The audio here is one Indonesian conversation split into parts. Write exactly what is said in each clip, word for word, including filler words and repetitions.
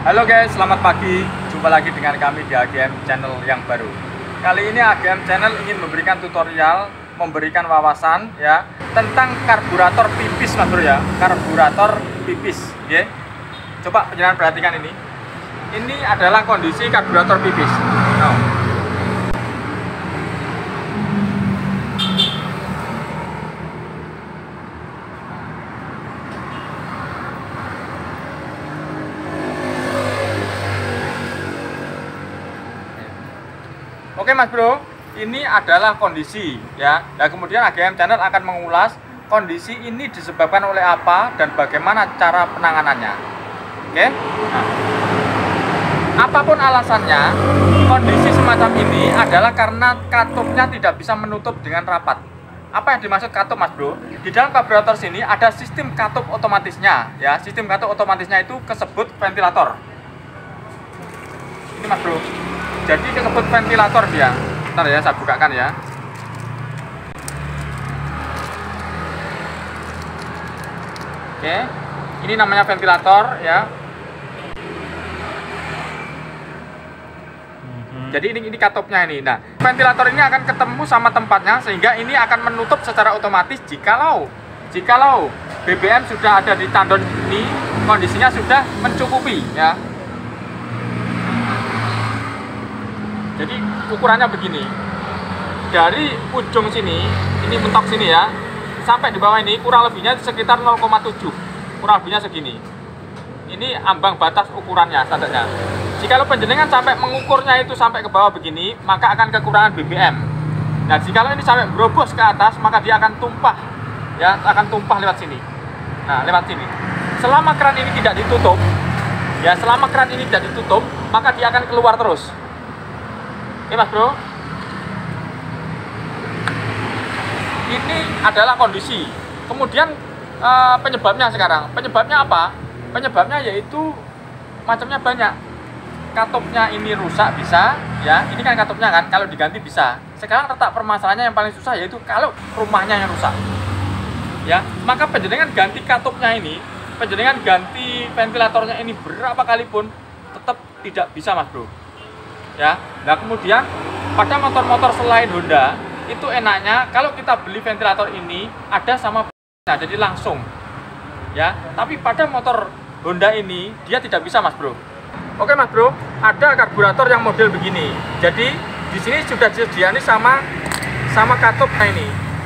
Halo guys, selamat pagi. Jumpa lagi dengan kami di A G M Channel yang baru. Kali ini A G M Channel ingin memberikan tutorial, memberikan wawasan ya tentang karburator pipis, Mas Bro ya. Karburator pipis, ya. Coba penjelasan perhatikan ini. Ini adalah kondisi karburator pipis. Nah. Oke Mas Bro, ini adalah kondisi ya. Nah kemudian A G M Channel akan mengulas kondisi ini disebabkan oleh apa dan bagaimana cara penanganannya. Oke. Nah, apapun alasannya, kondisi semacam ini adalah karena katupnya tidak bisa menutup dengan rapat. Apa yang dimaksud katup Mas Bro? Di dalam karburator sini ada sistem katup otomatisnya ya. Sistem katup otomatisnya itu kesebut ventilator. Ini Mas Bro. Jadi kesebut ventilator dia. Bentar ya, saya bukakan ya. Oke, ini namanya ventilator ya. Jadi ini ini katupnya ini. Nah, ventilator ini akan ketemu sama tempatnya sehingga ini akan menutup secara otomatis jikalau jikalau B B M sudah ada di tandon ini, kondisinya sudah mencukupi ya. Jadi ukurannya begini, dari ujung sini, ini mentok sini ya, sampai di bawah ini kurang lebihnya sekitar nol koma tujuh, kurang lebihnya segini. Ini ambang batas ukurannya standarnya. Jika lo penjenengan sampai mengukurnya itu sampai ke bawah begini, maka akan kekurangan B B M. Nah, jika lo ini sampai berobos ke atas, maka dia akan tumpah, ya, akan tumpah lewat sini. Nah, lewat sini. Selama keran ini tidak ditutup, ya, selama keran ini tidak ditutup, maka dia akan keluar terus. Oke Mas Bro, ini adalah kondisi. Kemudian uh, penyebabnya sekarang, penyebabnya apa? Penyebabnya yaitu macamnya banyak. Katupnya ini rusak bisa, ya. Ini kan katupnya kan, kalau diganti bisa. Sekarang letak permasalahannya yang paling susah yaitu kalau rumahnya yang rusak, ya. Maka penjenengan ganti katupnya ini, penjenengan ganti ventilatornya ini berapa kali pun tetap tidak bisa Mas Bro. Ya, nah kemudian pada motor-motor selain Honda itu enaknya kalau kita beli ventilator ini ada sama nah jadi langsung ya, tapi pada motor Honda ini dia tidak bisa Mas Bro. Oke Mas Bro, ada karburator yang model begini. Jadi di sini sudah disediakan sama sama katupnya ini.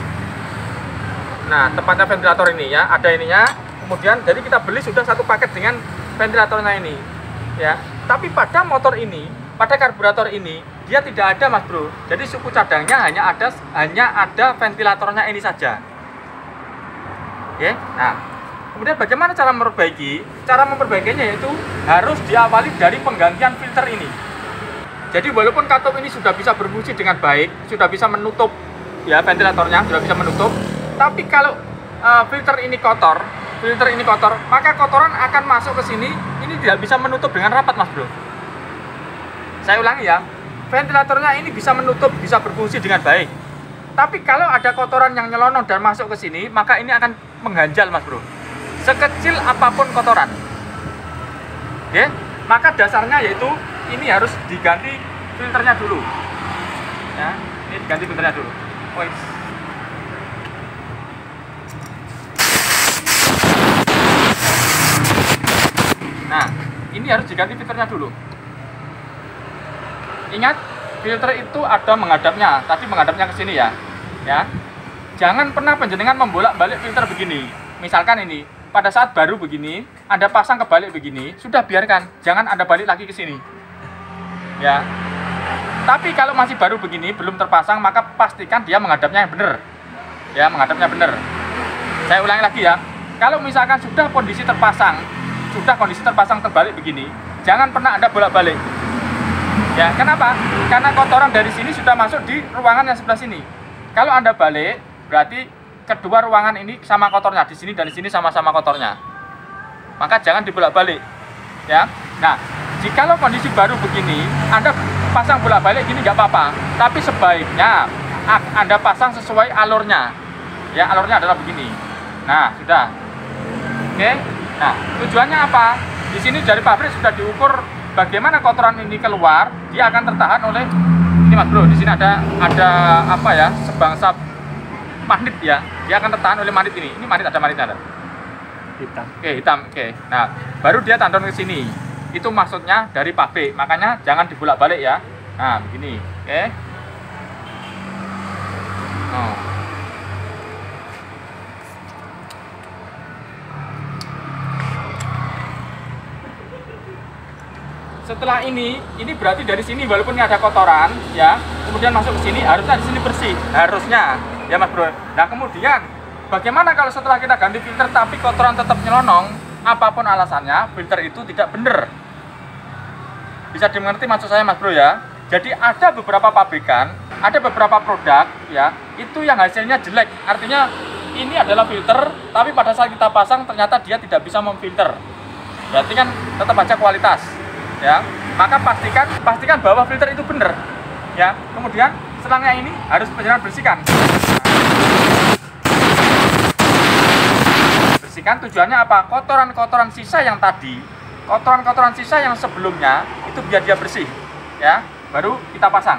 Nah tempatnya ventilator ini ya, ada ininya. Kemudian jadi kita beli sudah satu paket dengan ventilatornya ini ya. Tapi pada motor ini, pada karburator ini dia tidak ada Mas Bro. Jadi suku cadangnya hanya ada hanya ada ventilatornya ini saja. Oke. Nah, kemudian bagaimana cara memperbaiki? Cara memperbaikinya yaitu harus diawali dari penggantian filter ini. Jadi walaupun katup ini sudah bisa berfungsi dengan baik, sudah bisa menutup ya ventilatornya, sudah bisa menutup, tapi kalau uh, filter ini kotor, filter ini kotor, maka kotoran akan masuk ke sini, ini tidak bisa menutup dengan rapat Mas Bro. Saya ulangi ya, ventilatornya ini bisa menutup, bisa berfungsi dengan baik. Tapi kalau ada kotoran yang nyelonong dan masuk ke sini, maka ini akan mengganjal Mas Bro. Sekecil apapun kotoran. Oke, maka dasarnya yaitu ini harus diganti filternya dulu. Ya, ini diganti filternya dulu. Oh, nah, ini harus diganti filternya dulu. Ingat, filter itu ada menghadapnya. Tadi menghadapnya ke sini ya. Ya. Jangan pernah penjenengan membolak-balik filter begini. Misalkan ini, pada saat baru begini, Anda pasang kebalik begini, sudah biarkan. Jangan Anda balik lagi ke sini. Ya. Tapi kalau masih baru begini, belum terpasang, maka pastikan dia menghadapnya yang benar. Ya, menghadapnya benar. Saya ulangi lagi ya. Kalau misalkan sudah kondisi terpasang, sudah kondisi terpasang terbalik begini, jangan pernah Anda bolak-balik. Ya, kenapa? Karena kotoran dari sini sudah masuk di ruangan yang sebelah sini. Kalau Anda balik, berarti kedua ruangan ini sama kotornya, di sini dan di sini sama-sama kotornya. Maka jangan dibolak-balik. Ya. Nah, jikalau kondisi baru begini, Anda pasang bolak-balik gini nggak apa-apa. Tapi sebaiknya Anda pasang sesuai alurnya. Ya, alurnya adalah begini. Nah, sudah. Oke. Nah, tujuannya apa? di sini dari pabrik sudah diukur bagaimana kotoran ini keluar, dia akan tertahan oleh ini Mas Bro. Di sini ada ada apa ya, sebangsa magnet ya, dia akan tertahan oleh magnet ini. Ini magnet, ada magnetnya ada. Hitam. Oke, hitam. Oke. Nah, baru dia tandon ke sini. Itu maksudnya dari pabrik. Makanya jangan dibolak-balik ya. Nah, begini. Oke. Oh. Setelah ini, ini berarti dari sini walaupun ini ada kotoran ya, kemudian masuk ke sini harusnya di sini bersih, harusnya ya Mas Bro. Nah, kemudian bagaimana kalau setelah kita ganti filter tapi kotoran tetap nyelonong, apapun alasannya, filter itu tidak benar. Bisa dimengerti maksud saya Mas Bro ya. Jadi ada beberapa pabrikan, ada beberapa produk ya, itu yang hasilnya jelek. Artinya ini adalah filter, tapi pada saat kita pasang ternyata dia tidak bisa memfilter. Berarti kan tetap aja kualitas. Ya, maka pastikan pastikan bahwa filter itu benar ya. Kemudian selangnya ini harus benar bersihkan. Bersihkan tujuannya apa? Kotoran-kotoran sisa yang tadi, kotoran-kotoran sisa yang sebelumnya itu biar dia bersih ya, baru kita pasang.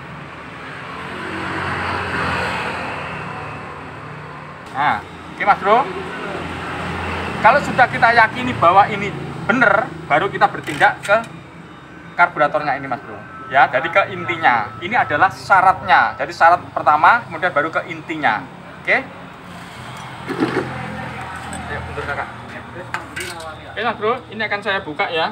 Nah, oke Mas Bro, kalau sudah kita yakini bahwa ini bener, baru kita bertindak ke karburatornya ini Mas Bro ya. Jadi ke intinya, ini adalah syaratnya. Jadi syarat pertama, kemudian baru ke intinya. Oke. Ayo mundur kakak. Oke Mas Bro, ini akan saya buka ya.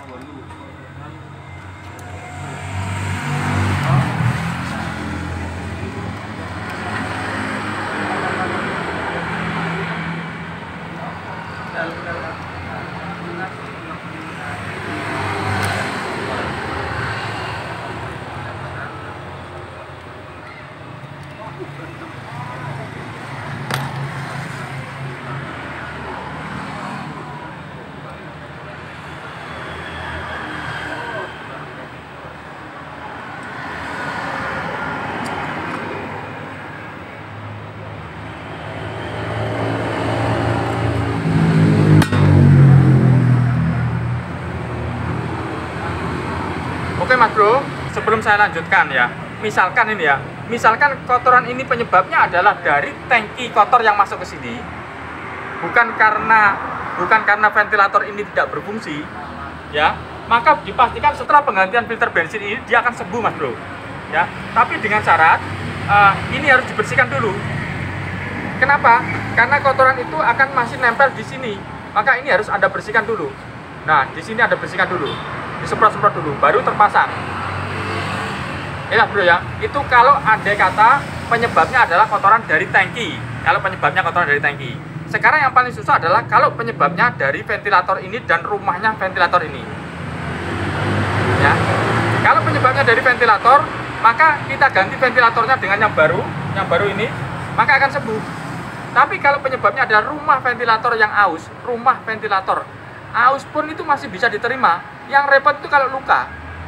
Oke Mas Bro, sebelum saya lanjutkan ya, misalkan ini ya, misalkan kotoran ini penyebabnya adalah dari tangki kotor yang masuk ke sini, bukan karena bukan karena ventilator ini tidak berfungsi, ya, maka dipastikan setelah penggantian filter bensin ini dia akan sembuh Mas Bro, ya. Tapi dengan syarat uh, ini harus dibersihkan dulu. Kenapa? Karena kotoran itu akan masih nempel di sini, maka ini harus Anda bersihkan dulu. Nah, di sini Anda bersihkan dulu. Disemprot-semprot dulu, baru terpasang. Inilah Bro ya, itu kalau andai kata penyebabnya adalah kotoran dari tangki. Kalau penyebabnya kotoran dari tangki. Sekarang yang paling susah adalah kalau penyebabnya dari ventilator ini dan rumahnya ventilator ini. Ya, kalau penyebabnya dari ventilator, maka kita ganti ventilatornya dengan yang baru, yang baru ini, maka akan sembuh. Tapi kalau penyebabnya adalah rumah ventilator yang aus, rumah ventilator aus pun itu masih bisa diterima. Yang repot itu kalau luka.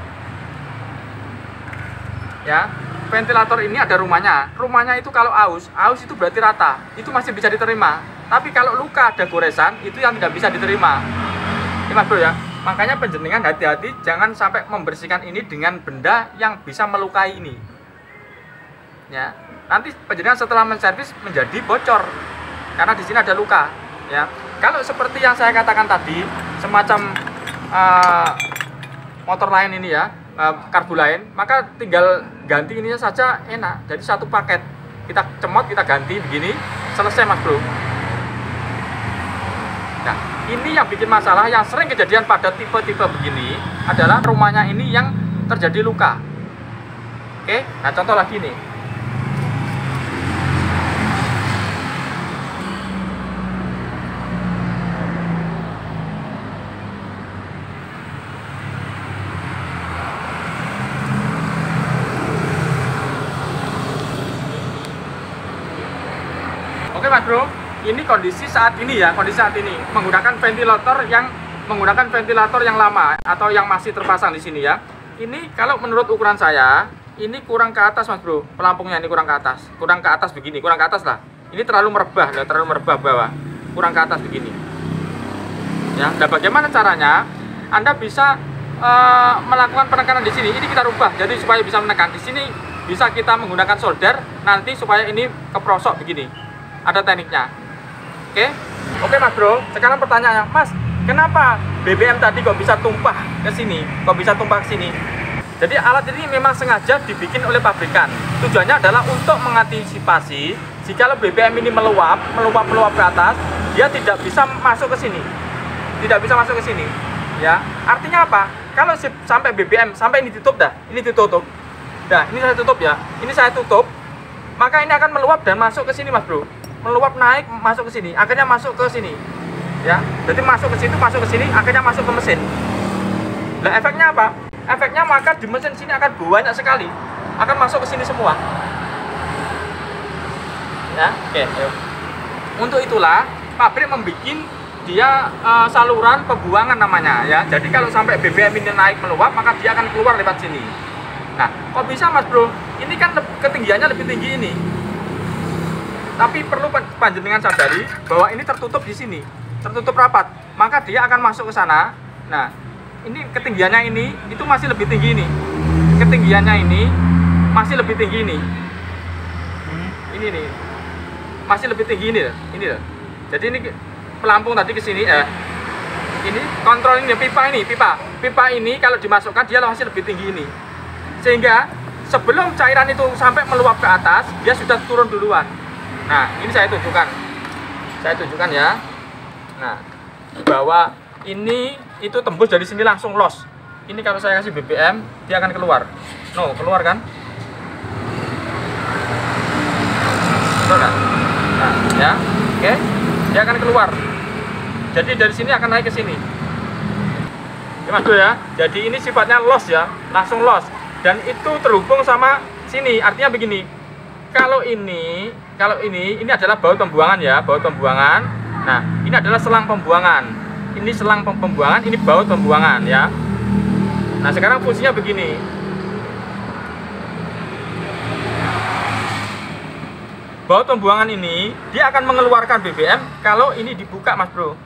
Ya, ventilator ini ada rumahnya. Rumahnya itu kalau aus, aus itu berarti rata. Itu masih bisa diterima. Tapi kalau luka ada goresan, itu yang tidak bisa diterima. Ini Mas Bro ya. Makanya penjenengan hati-hati jangan sampai membersihkan ini dengan benda yang bisa melukai ini. Ya. Nanti penjenengan setelah menservis menjadi bocor. Karena di sini ada luka, ya. Kalau seperti yang saya katakan tadi, semacam Uh, motor lain ini ya, uh, karbu lain, maka tinggal ganti ininya saja enak. Jadi satu paket kita cemot, kita ganti begini, selesai Mas Bro. Nah, ini yang bikin masalah, yang sering kejadian pada tipe-tipe begini adalah rumahnya ini yang terjadi luka. Oke, nah contoh lagi nih. Oke Mas Bro, ini kondisi saat ini ya, kondisi saat ini menggunakan ventilator yang menggunakan ventilator yang lama atau yang masih terpasang di sini ya. Ini kalau menurut ukuran saya, ini kurang ke atas Mas Bro, pelampungnya ini kurang ke atas, kurang ke atas begini, kurang ke atas lah. Ini terlalu merebah, terlalu merebah bawah, kurang ke atas begini. Ya, dan bagaimana caranya? Anda bisa uh, melakukan penekanan di sini. Ini kita rubah, jadi supaya bisa menekan di sini bisa kita menggunakan solder nanti supaya ini keprosok begini. Ada tekniknya. Oke, oke Mas Bro. Sekarang pertanyaannya, Mas, kenapa B B M tadi kok bisa tumpah ke sini? Kok bisa tumpah ke sini? Jadi alat ini memang sengaja dibikin oleh pabrikan. Tujuannya adalah untuk mengantisipasi jika B B M ini meluap, meluap meluap ke atas, dia tidak bisa masuk ke sini. Tidak bisa masuk ke sini. Ya, artinya apa? Kalau sampai B B M sampai ini ditutup dah, ini ditutup. Dah, ini saya tutup ya. Ini saya tutup. Maka ini akan meluap dan masuk ke sini, Mas Bro. Meluap naik masuk ke sini, akhirnya masuk ke sini. Ya, jadi masuk ke situ, masuk ke sini, akhirnya masuk ke mesin. Nah, efeknya apa? Efeknya maka di mesin sini akan banyak sekali, akan masuk ke sini semua. Ya, oke. Ayo. Untuk itulah pabrik membuat dia uh, saluran pembuangan namanya ya. Jadi kalau sampai B B M ini naik meluap, maka dia akan keluar lewat sini. Nah, kok bisa Mas Bro? Ini kan ketinggiannya lebih tinggi ini. Tapi perlu panjenengan sadari bahwa ini tertutup di sini, tertutup rapat, maka dia akan masuk ke sana. Nah, ini ketinggiannya ini itu masih lebih tinggi ini, ketinggiannya ini masih lebih tinggi ini, ini nih masih lebih tinggi ini, ini loh. Jadi ini pelampung tadi ke sini, eh, ini kontrol ini pipa ini, pipa, pipa ini kalau dimasukkan dia masih lebih tinggi ini, sehingga sebelum cairan itu sampai meluap ke atas, dia sudah turun duluan. Nah, ini saya tunjukkan, saya tunjukkan ya. Nah, bahwa ini itu tembus dari sini langsung los. Ini kalau saya kasih B B M, dia akan keluar. No, keluar kan? Betul kan? Nah, ya, oke, dia akan keluar. Jadi dari sini akan naik ke sini. Ya, Mas Bro ya. Jadi ini sifatnya los ya, langsung los. Dan itu terhubung sama sini. Artinya begini. Kalau ini, kalau ini, ini adalah baut pembuangan ya, baut pembuangan. Nah, ini adalah selang pembuangan. Ini selang pembuangan, ini baut pembuangan ya. Nah, sekarang fungsinya begini. Baut pembuangan ini dia akan mengeluarkan B B M kalau ini dibuka, Mas Bro.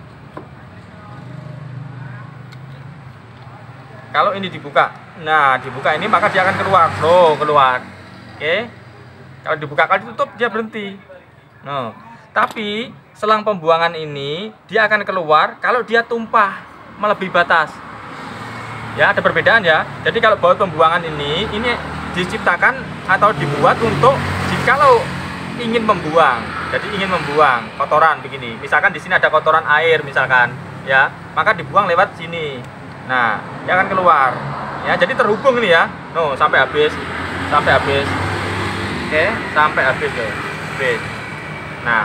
Kalau ini dibuka, nah dibuka ini maka dia akan keluar, loh keluar. Oke. Kalau dibuka, kalau ditutup dia berhenti. Nah, tapi selang pembuangan ini dia akan keluar kalau dia tumpah melebihi batas. Ya, ada perbedaan ya. Jadi kalau baut pembuangan ini ini diciptakan atau dibuat untuk jikalau ingin membuang. Jadi ingin membuang kotoran begini. Misalkan di sini ada kotoran air misalkan, ya, maka dibuang lewat sini. Nah, dia akan keluar. Ya, jadi terhubung ini ya. No, sampai habis. Sampai habis. Oke, sampai habis ya. Habis. Nah,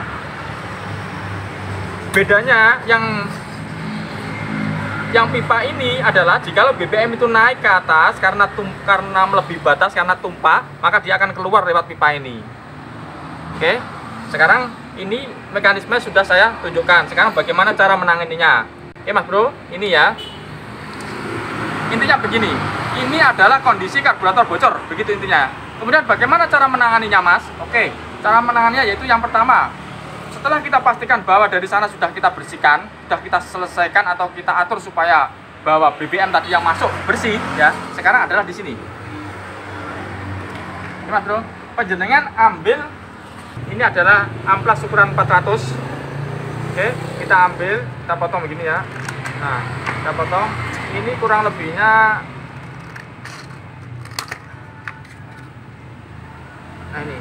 bedanya yang yang pipa ini adalah jika B B M itu naik ke atas karena tum, karena melebihi batas karena tumpah, maka dia akan keluar lewat pipa ini. Oke, sekarang ini mekanisme sudah saya tunjukkan. Sekarang bagaimana cara menanganinya? Oke Mas Bro, ini ya. Intinya begini, ini adalah kondisi karburator bocor, begitu intinya. Kemudian bagaimana cara menanganinya, Mas? Oke, cara menanganinya yaitu yang pertama, setelah kita pastikan bahwa dari sana sudah kita bersihkan, sudah kita selesaikan atau kita atur supaya bahwa B B M tadi yang masuk bersih, ya. Sekarang adalah di sini. Ini Mas Bro, panjenengan ambil, ini adalah amplas ukuran empat ratus. Oke, kita ambil, kita potong begini ya. Nah, kita potong. Ini kurang lebihnya, nah ini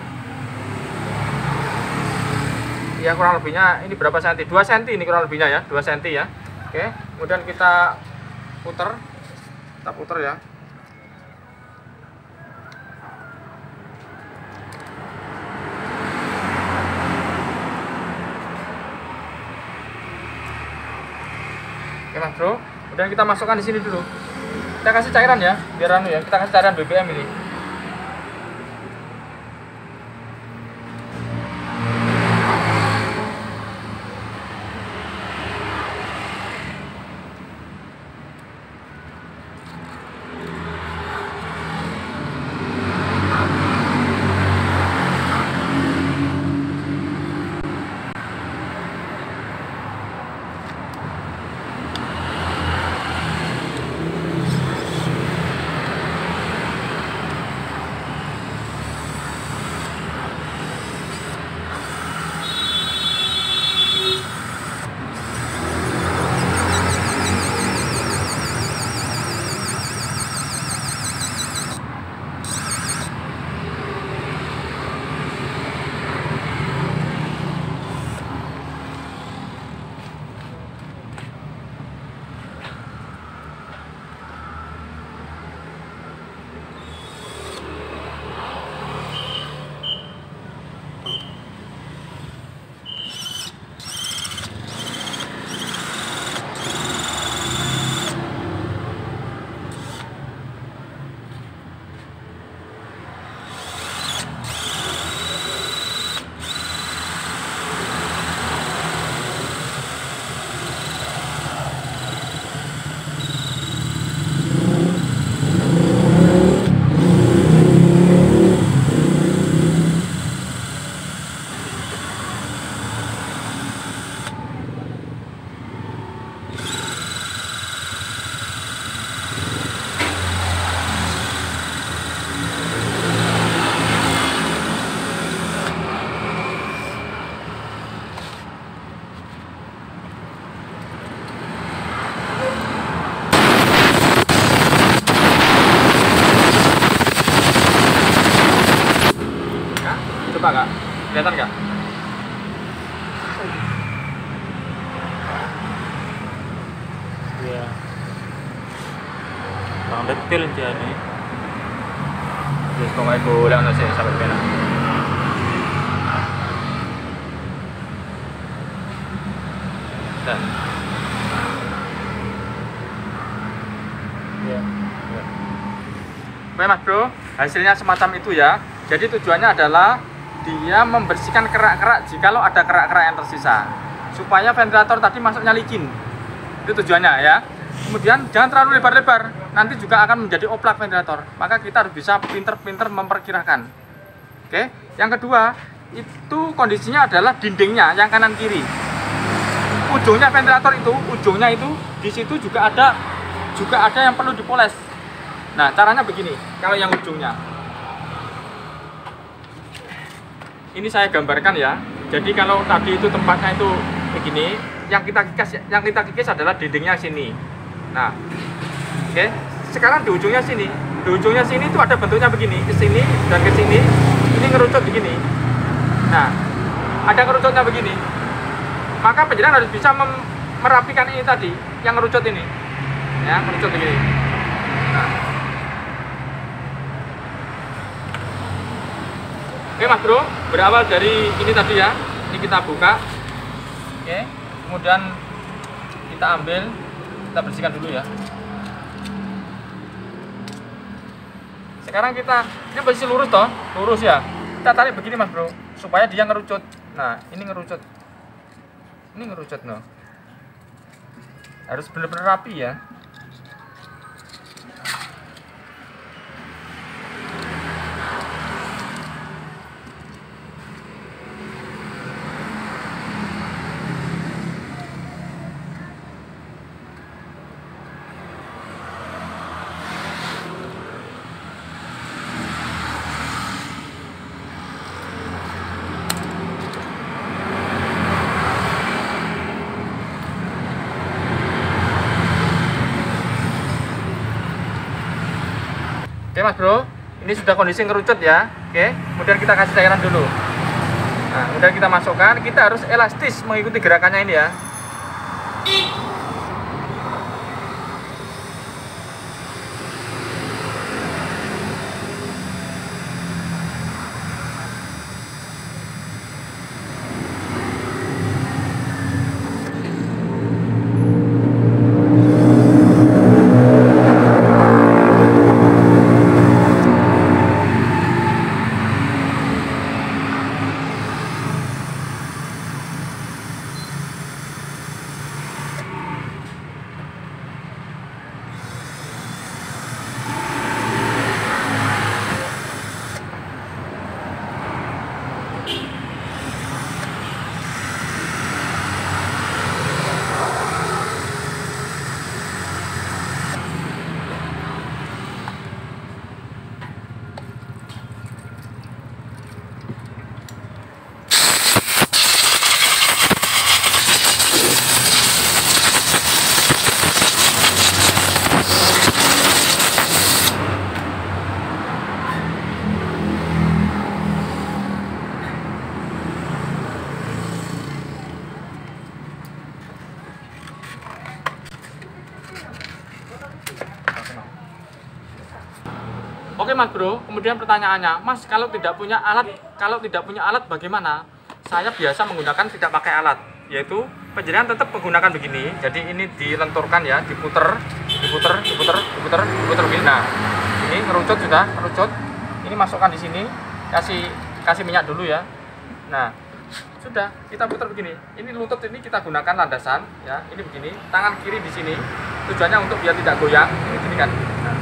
ya kurang lebihnya ini berapa senti? dua senti ini kurang lebihnya ya, dua senti ya. Oke, kemudian kita puter, kita puter ya. Oke Mas Bro, kemudian kita masukkan di sini dulu. Kita kasih cairan ya, biar anu ya, kita kasih cairan B B M ini. Coba Kak, kelihatan nggak? Iya. Bang detail jadi. Terus pokoknya boleh ono sih sampai penak. Dan Iya. Oke Mas Bro, hasilnya semacam itu ya. Jadi tujuannya adalah dia membersihkan kerak-kerak jikalau ada kerak-kerak yang tersisa, supaya ventilator tadi masuknya licin. Itu tujuannya ya. Kemudian jangan terlalu lebar-lebar, nanti juga akan menjadi oplak ventilator. Maka kita harus bisa pinter-pinter memperkirakan. Oke. Yang kedua, itu kondisinya adalah dindingnya yang kanan kiri. Ujungnya ventilator itu, ujungnya itu di situ juga ada juga ada yang perlu dipoles. Nah, caranya begini. Kalau yang ujungnya, ini saya gambarkan ya. Jadi kalau tadi itu tempatnya itu begini, yang kita kikis, yang kita kikis adalah dindingnya sini. Nah, oke. Okay. Sekarang di ujungnya sini, di ujungnya sini itu ada bentuknya begini, ke sini dan ke sini. Ini ngerucut begini. Nah, ada kerucutnya begini. Maka penjenengan harus bisa merapikan ini tadi, yang ngerucut ini, ya, ngerucut begini. Nah. Oke Mas Bro, berawal dari ini tadi ya, ini kita buka, oke, kemudian kita ambil, kita bersihkan dulu ya. Sekarang kita, ini posisi lurus toh, lurus ya, kita tarik begini Mas Bro, supaya dia ngerucut. Nah, ini ngerucut, ini ngerucut no, harus benar-benar rapi ya. Oke Mas Bro, ini sudah kondisi ngerucut ya. Oke, kemudian kita kasih cairan dulu. Nah, kemudian kita masukkan, kita harus elastis mengikuti gerakannya ini ya. Oke Mas Bro, kemudian pertanyaannya, Mas kalau tidak punya alat, kalau tidak punya alat bagaimana? Saya biasa menggunakan tidak pakai alat, yaitu penjenengan tetap menggunakan begini. Jadi ini dilenturkan ya, diputer, diputer, diputer, diputer, diputer begini. Nah, ini ngerucut sudah, ngerucut. Ini masukkan di sini, kasih kasih minyak dulu ya. Nah, sudah kita putar begini. Ini lutut ini kita gunakan landasan ya. Ini begini, tangan kiri di sini. Tujuannya untuk biar tidak goyang. Ini gini kan. Nah.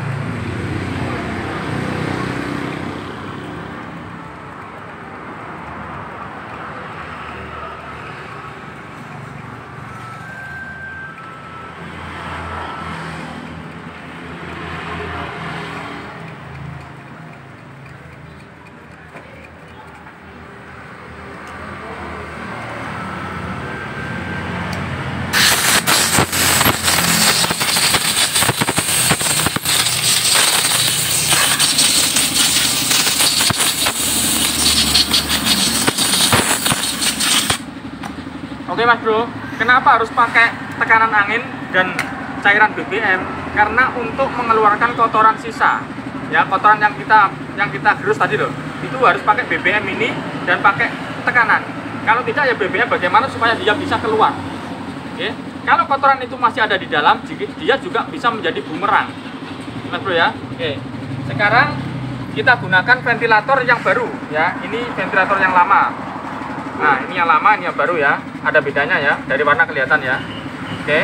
Oke Mas Bro, kenapa harus pakai tekanan angin dan cairan B B M? Karena untuk mengeluarkan kotoran sisa, ya kotoran yang kita yang kita gerus tadi loh, itu harus pakai B B M ini dan pakai tekanan. Kalau tidak ya B B M bagaimana supaya dia bisa keluar? Oke, kalau kotoran itu masih ada di dalam, dia juga bisa menjadi bumerang, Mas Bro ya. Oke, sekarang kita gunakan ventilator yang baru ya. Ini ventilator yang lama. Nah, ini yang lama, ini yang baru ya. Ada bedanya ya, dari warna kelihatan ya. Oke,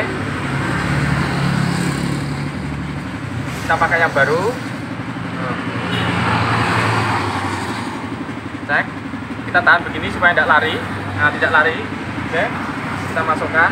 kita pakai yang baru. Cek, kita tahan begini supaya tidak lari. Nah, tidak lari. Oke, kita masukkan.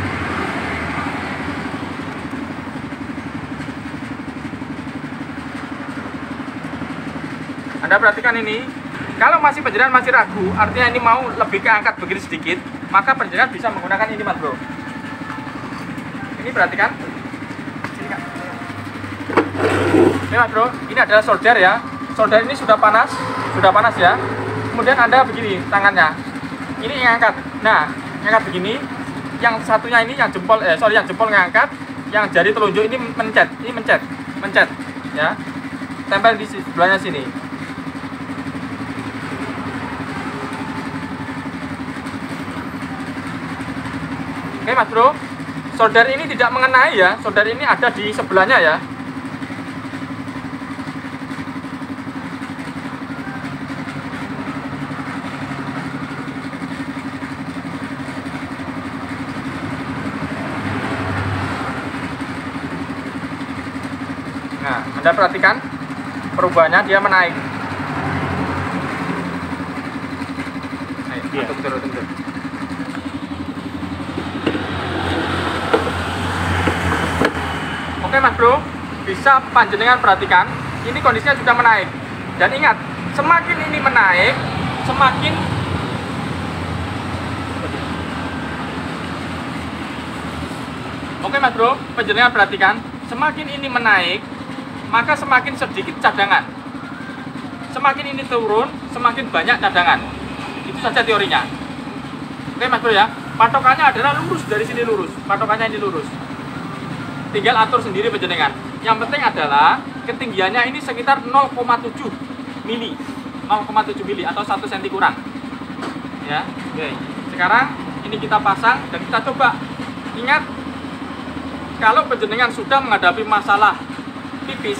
Anda perhatikan ini, kalau masih penjenengan masih ragu, artinya ini mau lebih keangkat begini sedikit, maka penjenengan bisa menggunakan ini Mas Bro. Ini perhatikan. Sini, Kak. Ini Mas Bro, ini adalah solder ya. Solder ini sudah panas, sudah panas ya. Kemudian Anda begini tangannya, ini ngangkat. Nah, ngangkat begini. Yang satunya ini yang jempol, eh sorry yang jempol ngangkat, yang jari telunjuk ini mencet, ini mencet, mencet, ya. Tempel di sebelahnya sini. Oke Mas Bro, solder ini tidak mengenai ya, solder ini ada di sebelahnya ya. Nah, Anda perhatikan perubahannya, dia menaik. Ayo, yeah. Tutup, tutup, tutup. Oke Mas Bro, bisa panjenengan perhatikan, ini kondisinya sudah menaik. Dan ingat, semakin ini menaik, semakin Oke Mas Bro, panjenengan perhatikan, semakin ini menaik, maka semakin sedikit cadangan. Semakin ini turun, semakin banyak cadangan. Itu saja teorinya. Oke Mas Bro ya, patokannya adalah lurus, dari sini lurus. Patokannya ini lurus. Tinggal atur sendiri panjenengan. Yang penting adalah ketinggiannya ini sekitar nol koma tujuh mili, nol koma tujuh mili atau satu sentimeter kurang. Ya, oke. Sekarang ini kita pasang dan kita coba. Ingat, kalau panjenengan sudah menghadapi masalah pipis,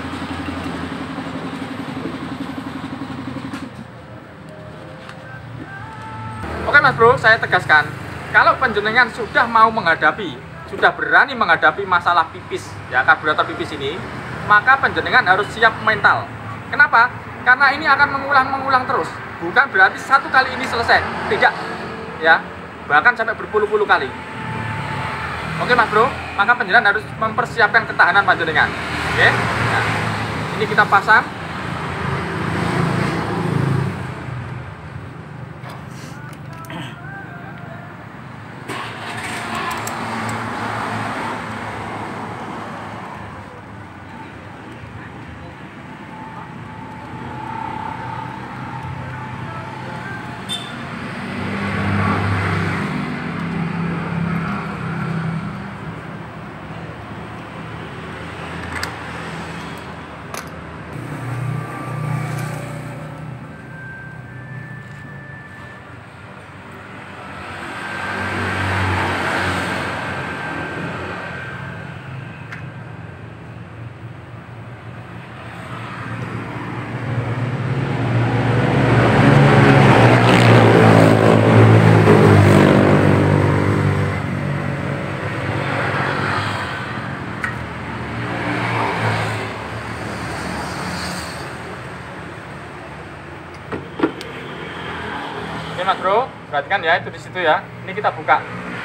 oke Mas Bro, saya tegaskan, kalau panjenengan sudah mau menghadapi, sudah berani menghadapi masalah pipis, ya karburator pipis ini, maka panjenengan harus siap mental. Kenapa? Karena ini akan mengulang-mengulang terus. Bukan berarti satu kali ini selesai, tidak, ya, bahkan sampai berpuluh-puluh kali. Oke Mas Bro, maka panjenengan harus mempersiapkan ketahanan panjenengan. Oke, nah, ini kita pasang. Mas Bro, perhatikan ya, itu di situ ya. Ini kita buka.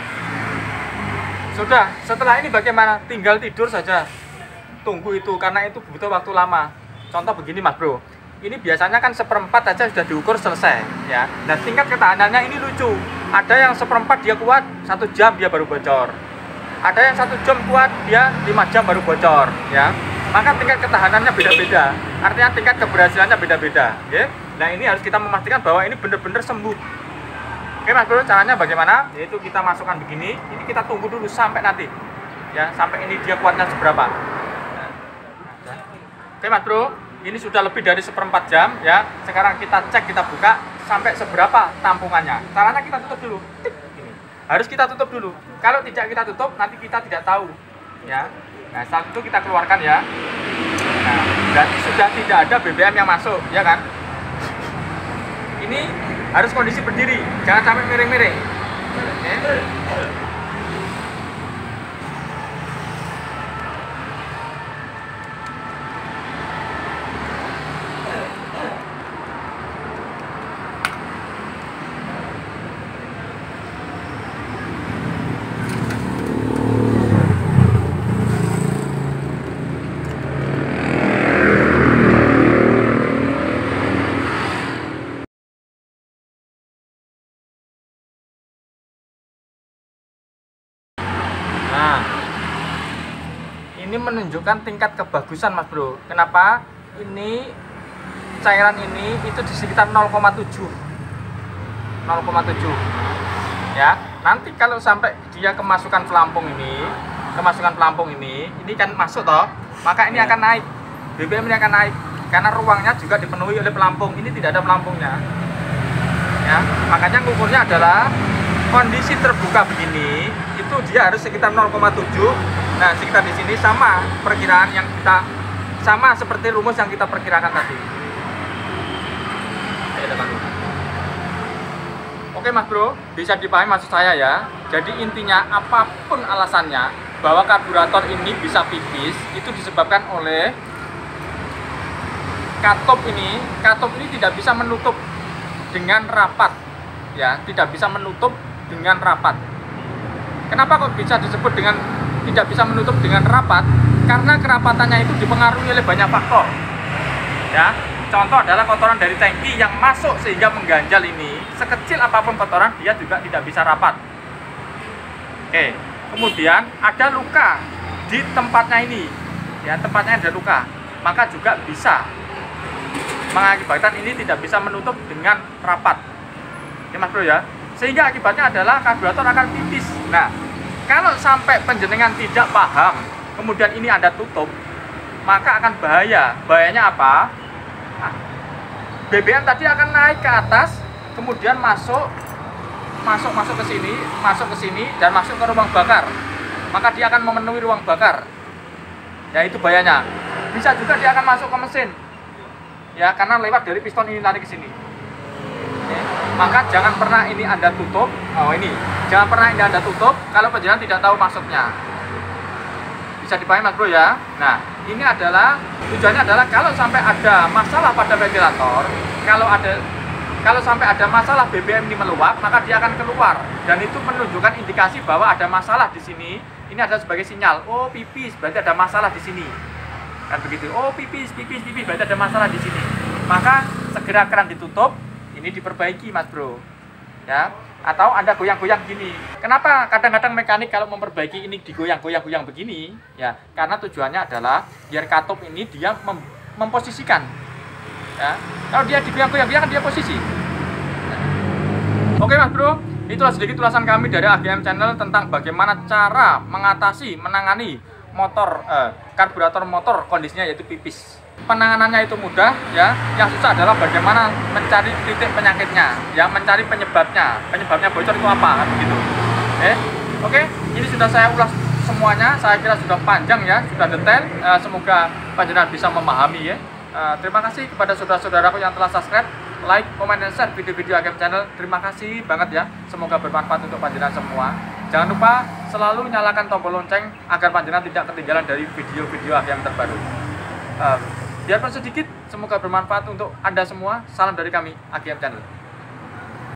Sudah, setelah ini bagaimana? Tinggal tidur saja. Tunggu itu, karena itu butuh waktu lama. Contoh begini Mas Bro, ini biasanya kan seperempat aja sudah diukur selesai ya. Dan tingkat ketahanannya ini lucu. Ada yang seperempat dia kuat, satu jam dia baru bocor. Ada yang satu jam kuat, dia lima jam baru bocor ya. Maka tingkat ketahanannya beda-beda. Artinya tingkat keberhasilannya beda-beda ya. Nah ini harus kita memastikan bahwa ini benar-benar sembuh. Oke Mas Bro, caranya bagaimana? Yaitu kita masukkan begini, ini kita tunggu dulu sampai nanti ya, sampai ini dia kuatnya seberapa. Oke Mas Bro, ini sudah lebih dari seperempat jam ya. Sekarang kita cek, kita buka sampai seberapa tampungannya. Caranya kita tutup dulu. Tik, ini. Harus kita tutup dulu. Kalau tidak kita tutup, nanti kita tidak tahu ya. Nah, saat itu kita keluarkan ya. Nah, berarti sudah tidak ada B B M yang masuk, ya kan? Ini harus kondisi berdiri, jangan sampai miring-miring. Oke. Nah, ini menunjukkan tingkat kebagusan Mas Bro. Kenapa? Ini cairan ini itu di sekitar nol koma tujuh. nol koma tujuh. Ya, nanti kalau sampai dia kemasukan pelampung ini, kemasukan pelampung ini, ini kan masuk toh, maka ini akan naik. B B M ini akan naik karena ruangnya juga dipenuhi oleh pelampung. Ini tidak ada pelampungnya. Ya, makanya ngukurnya adalah kondisi terbuka begini, itu dia harus sekitar nol koma tujuh. Nah, sekitar di sini sama perkiraan yang kita, sama seperti rumus yang kita perkirakan tadi. Oke Mas Bro, bisa dipahami maksud saya ya. Jadi intinya apapun alasannya bahwa karburator ini bisa pipis, itu disebabkan oleh katup ini. Katup ini tidak bisa menutup dengan rapat ya, tidak bisa menutup dengan rapat. Kenapa kok bisa disebut dengan tidak bisa menutup dengan rapat? Karena kerapatannya itu dipengaruhi oleh banyak faktor. Ya, contoh adalah kotoran dari tangki yang masuk sehingga mengganjal ini. Sekecil apapun kotoran, dia juga tidak bisa rapat. Oke, kemudian ada luka di tempatnya ini. Ya, tempatnya ada luka, maka juga bisa mengakibatkan ini tidak bisa menutup dengan rapat. Ya Mas Bro ya. Sehingga akibatnya adalah karburator akan pipis. Nah, kalau sampai penjenengan tidak paham, kemudian ini Anda tutup, maka akan bahaya. Bahayanya apa? B B M tadi akan naik ke atas, kemudian masuk, masuk, masuk ke sini, masuk ke sini, dan masuk ke ruang bakar. Maka dia akan memenuhi ruang bakar. Ya, itu bahayanya. Bisa juga dia akan masuk ke mesin. Ya, karena lewat dari piston ini narik ke sini. Maka jangan pernah ini Anda tutup. Oh ini, jangan pernah ini Anda tutup kalau penjenengan tidak tahu maksudnya. Bisa dipahami Mas Bro ya. Nah, ini adalah tujuannya adalah kalau sampai ada masalah pada ventilator, kalau ada kalau sampai ada masalah B B M ini meluap, maka dia akan keluar, dan itu menunjukkan indikasi bahwa ada masalah di sini. Ini adalah sebagai sinyal, oh pipis, berarti ada masalah di sini. Kan begitu. Oh pipis, pipis, pipis, berarti ada masalah di sini. Maka segera keran ditutup. Ini diperbaiki Mas Bro ya, atau Anda goyang-goyang gini. Kenapa kadang-kadang mekanik kalau memperbaiki ini digoyang-goyang-goyang begini ya, karena tujuannya adalah biar katup ini dia mem memposisikan ya. Kalau dia digoyang-goyang dia kan dia posisi. Oke Mas Bro, itulah sedikit ulasan kami dari A G M Channel tentang bagaimana cara mengatasi, menangani motor eh, karburator motor kondisinya yaitu pipis. Penanganannya itu mudah ya, yang susah adalah bagaimana mencari titik penyakitnya ya, mencari penyebabnya, penyebabnya bocor itu apa kan begitu. Eh, oke, ini sudah saya ulas semuanya, saya kira sudah panjang ya, sudah detail. Eh, semoga panjenengan bisa memahami ya. Eh, terima kasih kepada saudara-saudaraku yang telah subscribe, like, komen, dan share video-video A G M Channel. Terima kasih banget ya, semoga bermanfaat untuk panjenengan semua. Jangan lupa selalu nyalakan tombol lonceng agar panjenengan tidak ketinggalan dari video-video A G M terbaru. Uh, biarpun sedikit, semoga bermanfaat untuk Anda semua. Salam dari kami, A G M Channel.